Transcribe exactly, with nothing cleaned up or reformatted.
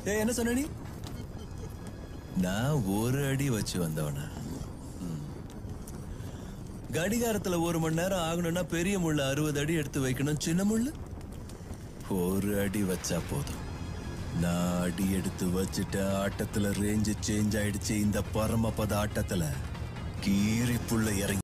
ஏய் என்ன சொன்ன நீ? நான் ஒரு அடி வச்சு வந்தவனா? கடிகாரத்துல ஒரு மணி நேரம் ஆகணும்னா பெரிய முள்ள அறுபது அடி எடுத்து வைக்கணும், சின்ன முள்ளு ஒரு அடி வச்சா போதும். நான் அடி எடுத்து வச்சுட்ட ஆட்டத்துல ரேஞ்சு சேஞ்ச் ஆயிடுச்சு. இந்த பரமபத ஆட்டத்துல கீரிப்புள்ள இறங்கி